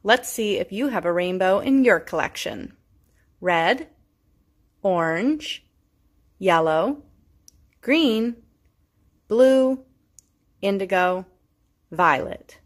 Let's see if you have a rainbow in your collection. Red, orange, yellow, green, blue, indigo, violet.